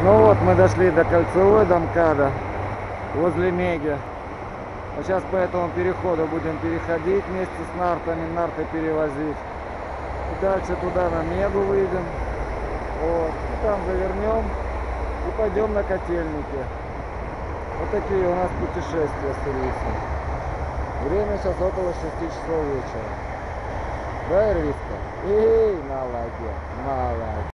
Ну вот, мы дошли до Кольцевой, до МКАДа, возле Меги. А сейчас по этому переходу будем переходить вместе с нартами, нарты перевозить. И дальше туда на Мегу выйдем. Вот. И там завернем и пойдем на Котельники. Вот такие у нас путешествия с Ирвисом. Время сейчас около 6 часов вечера. Да, Ирвиска? Эй, молодец, молодец.